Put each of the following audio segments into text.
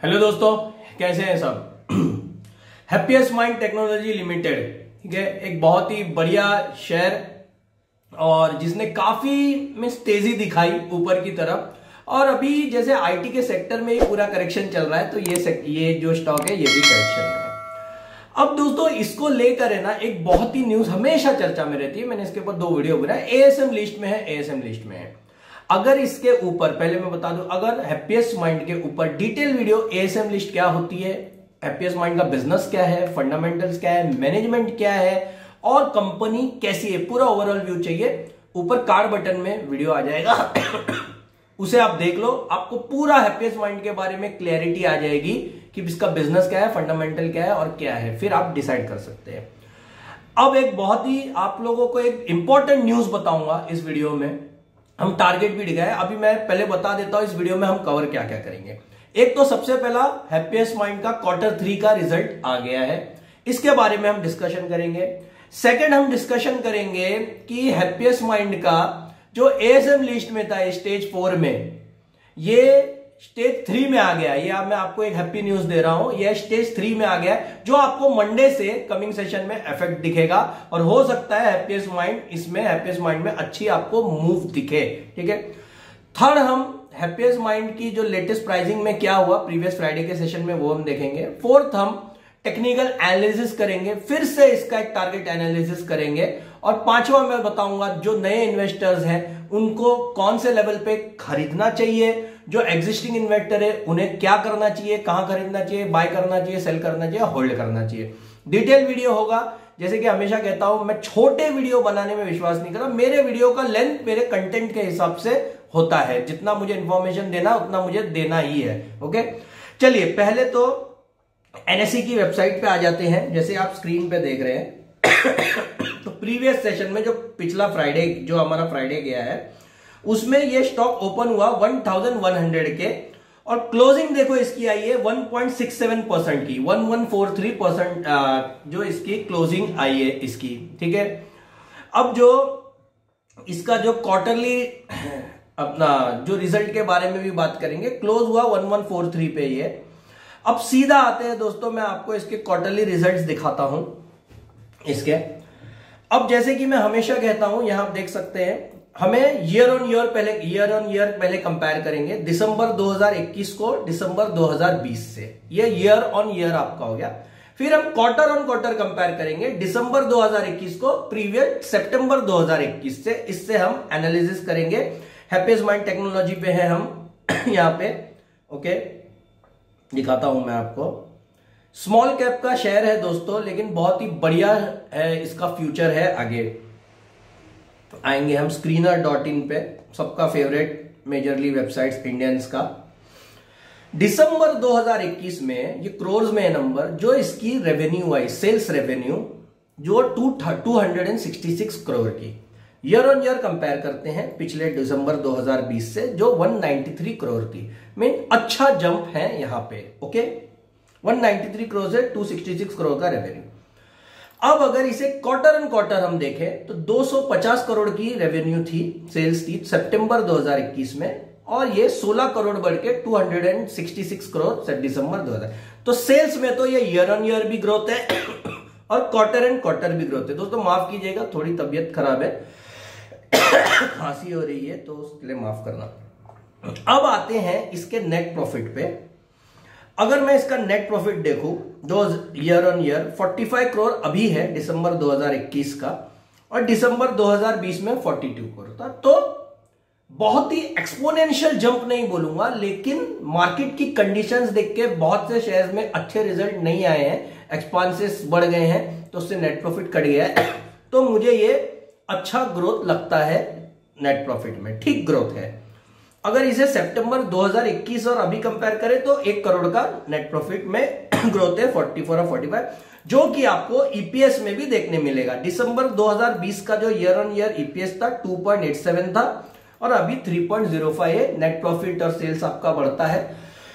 Hello दोस्तों, कैसे हैं सब। हैप्पीएस्ट माइंड टेक्नोलॉजी लिमिटेड, ठीक है, एक बहुत ही बढ़िया शेयर और जिसने काफी मींस तेजी दिखाई ऊपर की तरफ। और अभी जैसे आईटी के सेक्टर में ही पूरा करेक्शन चल रहा है, तो ये जो स्टॉक है ये भी करेक्शन में है। अब दोस्तों इसको लेकर है ना, एक बहुत ही न्यूज हमेशा चर्चा में रहती है। मैंने इसके ऊपर 2 वीडियो बनाए। एएसएम लिस्ट में है, एएसएम लिस्ट में है। अगर इसके ऊपर पहले मैं बता दूं, अगर हैप्पीएस्ट माइंड के ऊपर डिटेल वीडियो एएसएम लिस्ट क्या होती है, हैप्पीएस्ट माइंड का बिजनेस क्या है, फंडामेंटल्स क्या है, मैनेजमेंट क्या है और कंपनी कैसी है, पूरा ओवरऑल व्यू चाहिए, ऊपर कार्ड बटन में वीडियो आ जाएगा। उसे आप देख लो, आपको पूरा हैप्पीएस्ट माइंड के बारे में क्लैरिटी आ जाएगी कि इसका बिजनेस क्या है, फंडामेंटल क्या है और क्या है, फिर आप डिसाइड कर सकते हैं। अब एक बहुत ही आप लोगों को एक इंपॉर्टेंट न्यूज बताऊंगा इस वीडियो में। हम टारगेट भी दिखाए, अभी मैं पहले बता देता हूं इस वीडियो में हम कवर क्या क्या करेंगे। एक तो सबसे पहला हैप्पीएस्ट माइंड का Q3 का रिजल्ट आ गया है, इसके बारे में हम डिस्कशन करेंगे। सेकंड हम डिस्कशन करेंगे कि हैप्पीएस्ट माइंड का जो एएसएम लिस्ट में था स्टेज 4 में, ये स्टेज 3 में आ गया। ये मैं आपको एक हैप्पी न्यूज दे रहा हूं, ये स्टेज 3 में आ गया, जो आपको मंडे से कमिंग सेशन में इफेक्ट दिखेगा और हो सकता है हैप्पीएस्ट माइंड में अच्छी आपको मूव दिखे, ठीक है। थर्ड हम हैप्पीएस्ट माइंड की जो लेटेस्ट प्राइसिंग में क्या हुआ प्रीवियस फ्राइडे के सेशन में, वो हम देखेंगे। फोर्थ हम टेक्निकल एनालिसिस करेंगे, फिर से इसका एक टारगेट एनालिसिस करेंगे। और पांचवा मैं बताऊंगा जो नए इन्वेस्टर्स हैं उनको कौन से लेवल पे खरीदना चाहिए, जो एग्जिस्टिंग इन्वेस्टर है उन्हें क्या करना चाहिए, कहां खरीदना चाहिए, बाय करना चाहिए, सेल करना चाहिए, होल्ड करना चाहिए। डिटेल वीडियो होगा। जैसे कि हमेशा कहता हूं, मैं छोटे वीडियो बनाने में विश्वास नहीं करता। मेरे वीडियो का लेंथ मेरे कंटेंट के हिसाब से होता है, जितना मुझे इंफॉर्मेशन देना उतना मुझे देना ही है, ओके। चलिए पहले तो एनएसई की वेबसाइट पे आ जाते हैं, जैसे आप स्क्रीन पे देख रहे हैं। तो प्रीवियस सेशन में जो पिछला फ्राइडे, जो हमारा फ्राइडे गया है, उसमें ये स्टॉक ओपन हुआ 1100 के और क्लोजिंग देखो इसकी आई है 1.67% की, 1143% जो इसकी क्लोजिंग आई है इसकी, ठीक है। अब जो इसका जो क्वार्टरली अपना जो रिजल्ट के बारे में भी बात करेंगे, क्लोज हुआ 1143 पे ये। अब सीधा आते हैं दोस्तों, मैं आपको इसके क्वार्टरली रिजल्ट्स दिखाता हूं इसके। अब जैसे कि मैं हमेशा कहता हूं, यहां आप देख सकते हैं, हमें ईयर ऑन ईयर पहले कंपेयर करेंगे दिसंबर 2021 को दिसंबर 2020 से, ये ईयर ऑन ईयर आपका हो गया। फिर हम क्वार्टर ऑन क्वार्टर कंपेयर करेंगे दिसंबर 2021 को प्रीवियस सितंबर 2021 से। इससे हम एनालिसिस करेंगे। हैप्पीएस्ट माइंड टेक्नोलॉजी पे है हम यहां पे, ओके। दिखाता हूं मैं आपको, स्मॉल कैप का शेयर है दोस्तों, लेकिन बहुत ही बढ़िया है, इसका फ्यूचर है। आगे आएंगे हम screener.in पे, सबका फेवरेट मेजरली वेबसाइट्स इंडियंस का। दिसंबर 2021 में ये क्रोर्स में है नंबर, जो इसकी रेवेन्यू आई, सेल्स रेवेन्यू जो 266 करोड़ की। ईयर ऑन ईयर कंपेयर करते हैं पिछले दिसंबर 2020 से, जो 193 करोड़ थी। मीन अच्छा जंप है यहां पे, ओके। 193 करोड़ से 266 करोड़ का रेवेन्यू। अब अगर इसे क्वार्टर ऑन क्वार्टर हम देखें तो 250 करोड़ की रेवेन्यू थी, सेल्स थी सितंबर 2021 में, और ये 16 करोड़ बढ़ के 266 करोड़ से दिसंबर 2000। तो सेल्स में तो ये ईयर ऑन ईयर भी ग्रोथ है और क्वार्टर एंड क्वार्टर भी ग्रोथ है। दोस्तों माफ कीजिएगा, थोड़ी तबीयत खराब है, खांसी हो रही है, तो उसके लिए माफ करना। अब आते हैं इसके नेट प्रॉफिट पे। अगर मैं इसका नेट प्रॉफिट देखूं जो ईयर ऑन ईयर 45 करोड़ अभी है दिसंबर 2021 का, और दिसंबर 2020 में 42 करोड़ था। तो बहुत ही एक्सपोनेंशियल जंप नहीं बोलूंगा, लेकिन मार्केट की कंडीशंस देख के बहुत से शेयर्स में अच्छे रिजल्ट नहीं आए हैं, एक्सपांसेस बढ़ गए हैं, तो उससे नेट प्रॉफिट कट गया है। तो मुझे ये अच्छा ग्रोथ लगता है, नेट प्रॉफिट में ठीक ग्रोथ है। अगर इसे सितंबर 2021 और अभी कंपेयर करें तो 1 करोड़ का नेट प्रॉफिट में ग्रोथ है, 44 और 45, जो कि आपको ईपीएस में भी देखने मिलेगा। दिसंबर 2020 का जो ईयर ऑन ईयर ईपीएस था 2.87 था और अभी 3.05 है। नेट प्रॉफिट और सेल्स आपका बढ़ता है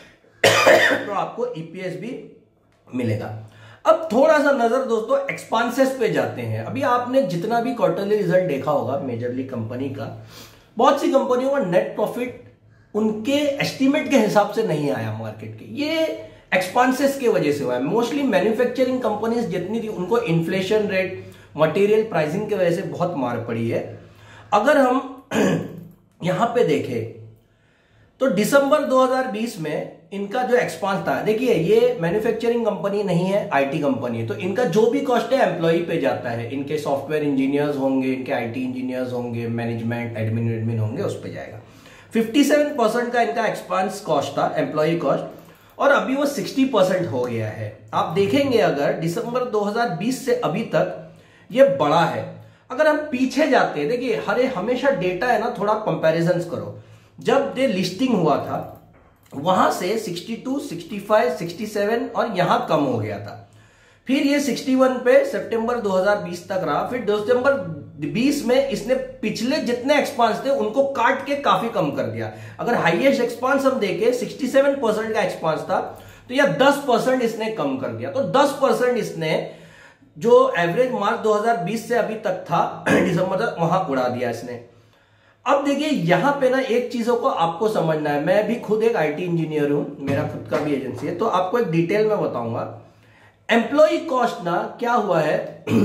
तो आपको ईपीएस भी मिलेगा। अब थोड़ा सा नजर दोस्तों एक्सपांसेस पे जाते हैं। अभी आपने जितना भी क्वार्टरली रिजल्ट देखा होगा मेजरली कंपनी का, बहुत सी कंपनियों का नेट प्रॉफिट उनके एस्टीमेट के हिसाब से नहीं आया मार्केट के। ये एक्सपांसेस की वजह से हुआ है। मोस्टली मैन्युफैक्चरिंग कंपनीज जितनी थी उनको इन्फ्लेशन रेट, मटेरियल प्राइसिंग की वजह से बहुत मार पड़ी है। अगर हम यहां पे देखें तो दिसंबर 2020 में इनका जो एक्सपांस था, देखिए ये मैन्युफैक्चरिंग कंपनी नहीं है, आईटी कंपनी है, तो इनका जो भी कॉस्ट है एम्प्लॉय पे जाता है। इनके सॉफ्टवेयर इंजीनियर्स होंगे, इनके आईटी इंजीनियर्स होंगे, मैनेजमेंट एडमिन होंगे, उस पर जाएगा। 57% का इनका एक्सपांस कॉस्ट था, एम्प्लॉय कॉस्ट, और अभी वो 60% हो गया है। आप देखेंगे अगर दिसंबर 2020 से अभी तक ये बढ़ा है। अगर हम पीछे जाते हैं, देखिए हमेशा डेटा है ना, थोड़ा कंपैरिजन करो। जब ये लिस्टिंग हुआ था वहां से 62, 65, 67 और यहां कम हो गया था। फिर ये 61 पे सितंबर 2020 तक रहा। फिर दिसंबर 20 में इसने पिछले जितने एक्सपांस थे उनको काट के काफी कम कर दिया। अगर हाईएस्ट एक्सपांस हम देखें 67% का एक्सपांस था, तो यह 10% इसने कम कर दिया। तो 10% इसने जो एवरेज मार्क 2020 से अभी तक था दिसंबर तक, वहां उड़ा दिया इसने। अब देखिए यहां पे ना एक चीजों को आपको समझना है। मैं भी खुद एक आईटी इंजीनियर हूं, मेरा खुद का भी एजेंसी है, तो आपको एक डिटेल में बताऊंगा। एम्प्लॉय कॉस्ट ना क्या हुआ है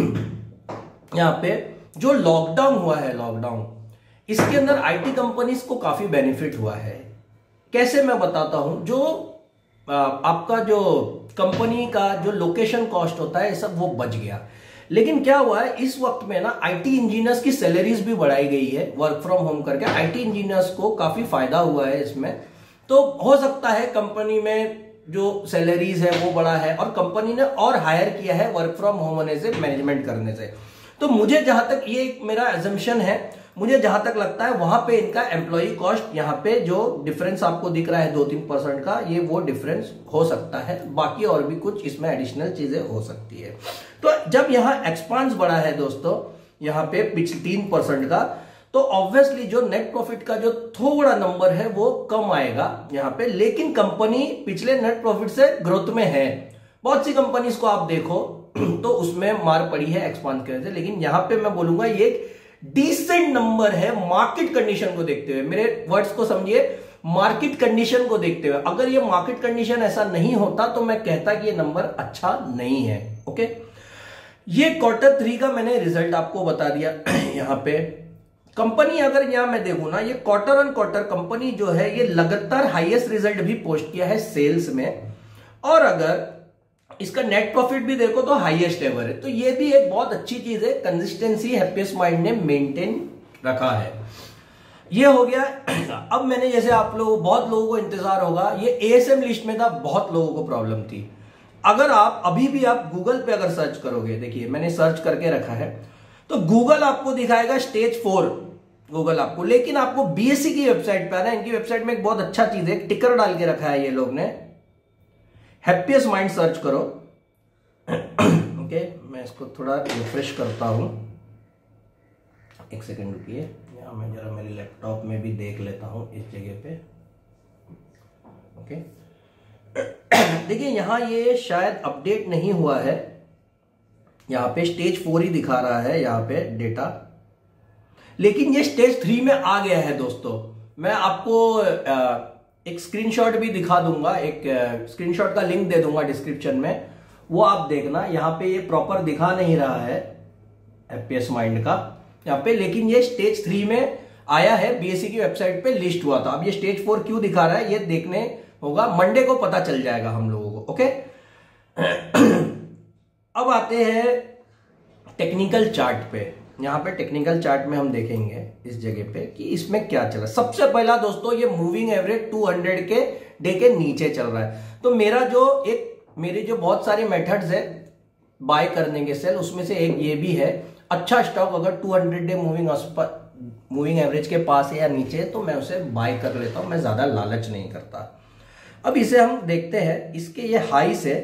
यहां पे, जो लॉकडाउन हुआ है, लॉकडाउन इसके अंदर आईटी कंपनीज को काफी बेनिफिट हुआ है। कैसे, मैं बताता हूं। जो आपका जो कंपनी का जो लोकेशन कॉस्ट होता है सब वो बच गया। लेकिन क्या हुआ है इस वक्त में ना, आईटी इंजीनियर्स की सैलरीज भी बढ़ाई गई है वर्क फ्रॉम होम करके। आईटी इंजीनियर्स को काफी फायदा हुआ है इसमें। तो हो सकता है कंपनी में जो सैलरीज है वो बढ़ा है, और कंपनी ने और हायर किया है वर्क फ्रॉम होम होने से, मैनेजमेंट करने से। तो मुझे जहां तक, ये मेरा एजम्पशन है, मुझे जहां तक लगता है वहां पे इनका एम्प्लॉय कॉस्ट, यहां पे जो डिफरेंस आपको दिख रहा है 2-3% का, ये वो डिफरेंस हो सकता है। बाकी और भी कुछ इसमें एडिशनल चीजें हो सकती है। तो जब यहां एक्सपांस बढ़ा है दोस्तों, यहां पे पिछले 3% का, तो ऑब्वियसली जो नेट प्रॉफिट का जो थोड़ा नंबर है वो कम आएगा यहां पे। लेकिन कंपनी पिछले नेट प्रॉफिट से ग्रोथ में है। बहुत सी कंपनीज को आप देखो तो उसमें मार पड़ी है एक्सपांस की वजह से। लेकिन यहां पे मैं बोलूंगा ये एक डिसेंट नंबर है मार्केट कंडीशन को देखते हुए। मेरे वर्ड्स को समझिए, मार्केट कंडीशन को देखते हुए। अगर ये मार्केट कंडीशन ऐसा नहीं होता तो मैं कहता कि ये नंबर अच्छा नहीं है। ओके, ये Q3 का मैंने रिजल्ट आपको बता दिया। यहां पे कंपनी, अगर यहां मैं देखूं ना, ये क्वार्टर ऑन क्वार्टर कंपनी जो है ये लगातार हाईएस्ट रिजल्ट भी पोस्ट किया है सेल्स में, और अगर इसका नेट प्रॉफिट भी देखो तो हाईएस्ट एवर है। तो ये भी एक बहुत अच्छी चीज है, कंसिस्टेंसी हैप्पीएस्ट माइंड ने मेंटेन रखा है। ये हो गया। अब मैंने, जैसे आप लोग, बहुत लोगों को इंतजार होगा, ये एएसएम लिस्ट में था, बहुत लोगों को प्रॉब्लम थी। अगर आप अभी भी आप गूगल पे अगर सर्च करोगे, देखिए मैंने सर्च करके रखा है, तो गूगल आपको दिखाएगा स्टेज 4 गूगल आपको। लेकिन आपको बीएससी की वेबसाइट पे आना है। इनकी वेबसाइट में एक बहुत अच्छा चीज है, टिकर डाल के रखा है ये लोग ने, हैप्पीएस्ट माइंड सर्च करो। ओके, मैं इसको थोड़ा रिफ्रेश करता हूं, एक सेकंड रुकिए। यहां मैं जरा मेरे लैपटॉप में भी देख लेता हूं इस जगह पे। ओके, देखिए यहां ये शायद अपडेट नहीं हुआ है, यहां पे स्टेज 4 ही दिखा रहा है यहां पे डेटा, लेकिन ये स्टेज 3 में आ गया है दोस्तों। मैं आपको एक स्क्रीनशॉट भी दिखा दूंगा, एक स्क्रीनशॉट का लिंक दे दूंगा डिस्क्रिप्शन में, वो आप देखना। यहां पे ये प्रॉपर दिखा नहीं रहा है हैप्पीएस्ट माइंड का यहां पे, लेकिन ये स्टेज 3 में आया है, बीएससी की वेबसाइट पे लिस्ट हुआ था। अब ये स्टेज 4 क्यों दिखा रहा है ये देखने होगा, मंडे को पता चल जाएगा हम लोगों को। ओके, अब आते हैं टेक्निकल चार्ट पे। यहां पे टेक्निकल चार्ट में हम देखेंगे इस जगह पे कि इसमें क्या चल रहा है। सबसे पहला दोस्तों, ये मूविंग एवरेज 200 के डे के नीचे चल रहा है। तो मेरे जो बहुत सारे मेथड्स है बाय करने के सेल, उसमें से एक ये भी है। अच्छा स्टॉक अगर 200 डे मूविंग एवरेज के पास है या नीचे है तो मैं उसे बाय कर लेता हूं, मैं ज्यादा लालच नहीं करता। अब इसे हम देखते हैं, इसके ये हाई से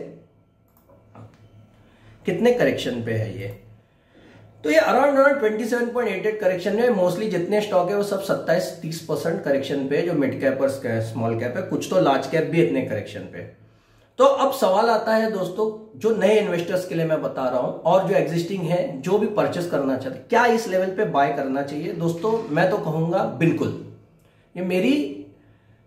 कितने करेक्शन पे है ये। तो ये अराउंड 27.88 करेक्शन में। मोस्टली जितने स्टॉक है वो सब 27-30% करेक्शन पे, जो मिड कैप और स्मॉल कैप है, कुछ तो लार्ज कैप भी इतने करेक्शन पे। तो अब सवाल आता है दोस्तों, जो नए इन्वेस्टर्स के लिए मैं बता रहा हूं, और जो एग्जिस्टिंग है, जो भी परचेस करना चाहते, क्या इस लेवल पे बाय करना चाहिए? दोस्तों मैं तो कहूंगा बिल्कुल। ये मेरी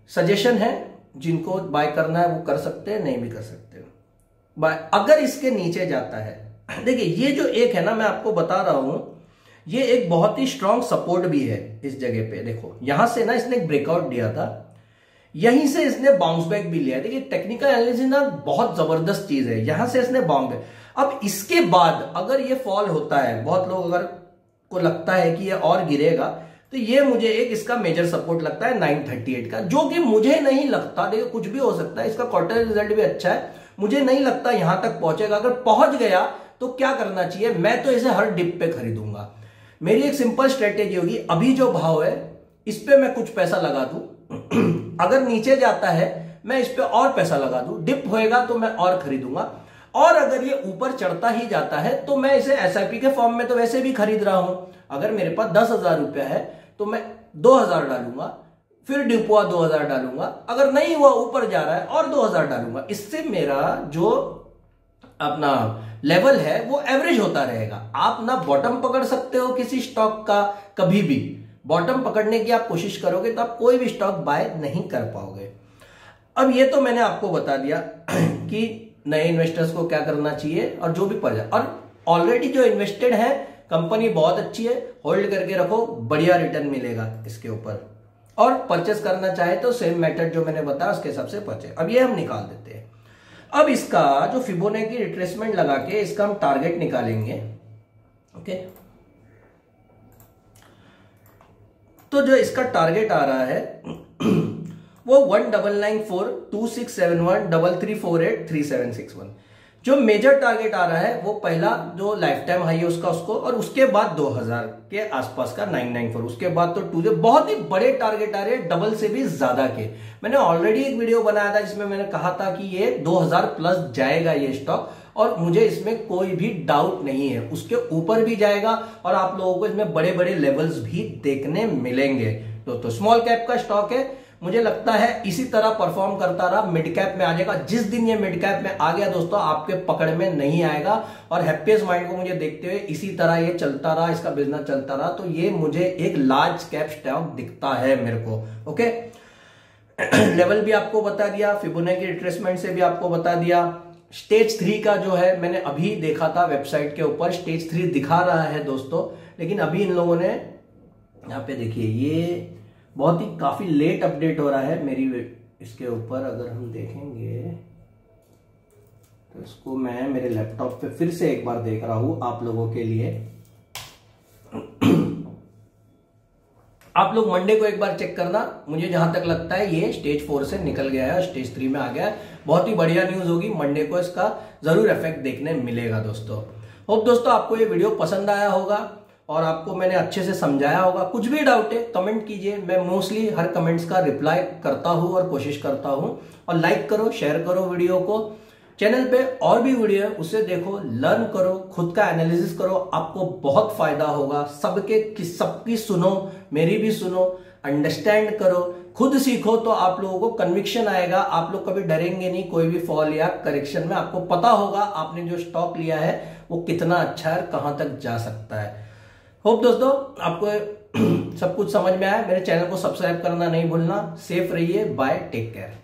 सजेशन है, जिनको बाय करना है वो कर सकते हैं, नहीं भी कर सकते हैं बाय। अगर इसके नीचे जाता है, देखिए ये जो एक है ना, मैं आपको बता रहा हूं, ये एक बहुत ही स्ट्रांग सपोर्ट भी है इस जगह पे। देखो यहां से ना इसने एक ब्रेकआउट दिया था, यहीं से इसने बाउंस बैक भी लिया। देखिए टेक्निकल एनालिसिस ना बहुत जबरदस्त चीज है, यहां से इसने बाउंस बैक। अब इसके बाद अगर ये फॉल होता है, बहुत लोग अगर को लगता है कि ये और गिरेगा, तो ये मुझे एक इसका मेजर सपोर्ट लगता है 938 का, जो कि मुझे नहीं लगता, देखिए कुछ भी हो सकता है, इसका क्वार्टर रिजल्ट भी अच्छा है, मुझे नहीं लगता यहां तक पहुंचेगा। अगर पहुंच गया तो क्या करना चाहिए, मैं तो इसे हर डिप पे खरीदूंगा। मेरी एक सिंपल स्ट्रेटेजी होगी, अभी जो भाव है इस पे मैं कुछ पैसा लगा दूं, अगर नीचे जाता है मैं इस पे और पैसा लगा दूं, डिप होएगा तो मैं और खरीदूंगा, और अगर ये ऊपर चढ़ता ही जाता है तो मैं इसे एसआईपी के फॉर्म में तो वैसे भी खरीद रहा हूं। अगर मेरे पास 10,000 रुपया है तो मैं 2,000 डालूंगा, फिर डिप हुआ 2,000 डालूंगा, अगर नहीं हुआ ऊपर जा रहा है और 2,000 डालूंगा। इससे मेरा जो अपना लेवल है वो एवरेज होता रहेगा। आप ना बॉटम पकड़ सकते हो किसी स्टॉक का, कभी भी बॉटम पकड़ने की आप कोशिश करोगे तो आप कोई भी स्टॉक बाय नहीं कर पाओगे। अब ये तो मैंने आपको बता दिया कि नए इन्वेस्टर्स को क्या करना चाहिए और जो भी पड़ जाए, और ऑलरेडी जो इन्वेस्टेड है कंपनी बहुत अच्छी है, होल्ड करके रखो, बढ़िया रिटर्न मिलेगा इसके ऊपर। और परचेस करना चाहे तो सेम मेथड जो मैंने बताया उसके हिसाब से परचेस। अब ये हम निकाल देते हैं। अब इसका जो फिबोनाची रिट्रेसमेंट लगा के इसका हम टारगेट निकालेंगे। ओके, तो जो इसका टारगेट आ रहा है वो 1994267133483761। जो मेजर टारगेट आ रहा है वो पहला जो लाइफ टाइम हाई है उसका, उसको, और उसके बाद 2000 के आसपास का 994, उसके बाद तो 2 बहुत ही बड़े टारगेट आ रहे हैं, डबल से भी ज्यादा के। मैंने ऑलरेडी एक वीडियो बनाया था जिसमें मैंने कहा था कि ये 2000 प्लस जाएगा ये स्टॉक, और मुझे इसमें कोई भी डाउट नहीं है, उसके ऊपर भी जाएगा और आप लोगों को इसमें बड़े बड़े लेवल्स भी देखने मिलेंगे। तो स्मॉल कैप का स्टॉक है, मुझे लगता है इसी तरह परफॉर्म करता रहा, मिड कैप में आ जाएगा। जिस दिन ये मिड कैप में आ गया दोस्तों, आपके पकड़ में नहीं आएगा। और हैप्पीएस्ट माइंड को मुझे देखते हुए इसी तरह ये चलता रहा, इसका बिजनेस चलता रहा, तो ये मुझे एक लार्ज कैप स्टॉक दिखता है मेरे को। ओके, लेवल भी आपको बता दिया, फिबोनाची रिट्रेसमेंट से भी आपको बता दिया। स्टेज 3 का जो है मैंने अभी देखा था वेबसाइट के ऊपर, स्टेज 3 दिखा रहा है दोस्तों, लेकिन अभी इन लोगों ने यहाँ पे देखिए, ये बहुत ही काफी लेट अपडेट हो रहा है मेरी इसके ऊपर। अगर हम देखेंगे तो इसको मैं मेरे लैपटॉप पे फिर से एक बार देख रहा हूं आप लोगों के लिए। आप लोग मंडे को एक बार चेक करना, मुझे जहां तक लगता है ये स्टेज 4 से निकल गया है और स्टेज 3 में आ गया है। बहुत ही बढ़िया न्यूज होगी, मंडे को इसका जरूर इफेक्ट देखने मिलेगा दोस्तों। होप दोस्तों आपको ये वीडियो पसंद आया होगा और आपको मैंने अच्छे से समझाया होगा। कुछ भी डाउट है कमेंट कीजिए, मैं मोस्टली हर कमेंट्स का रिप्लाई करता हूं और कोशिश करता हूं। और लाइक करो, शेयर करो वीडियो को, चैनल पे और भी वीडियो है उसे देखो, लर्न करो, खुद का एनालिसिस करो, आपको बहुत फायदा होगा। सबकी सुनो, मेरी भी सुनो, अंडरस्टैंड करो, खुद सीखो, तो आप लोगों को कन्विक्शन आएगा, आप लोग कभी डरेंगे नहीं कोई भी फॉल या करेक्शन में। आपको पता होगा आपने जो स्टॉक लिया है वो कितना अच्छा है, कहां तक जा सकता है। होप दोस्तों आपको सब कुछ समझ में आया। मेरे चैनल को सब्सक्राइब करना नहीं भूलना। सेफ रहिए, बाय, टेक केयर।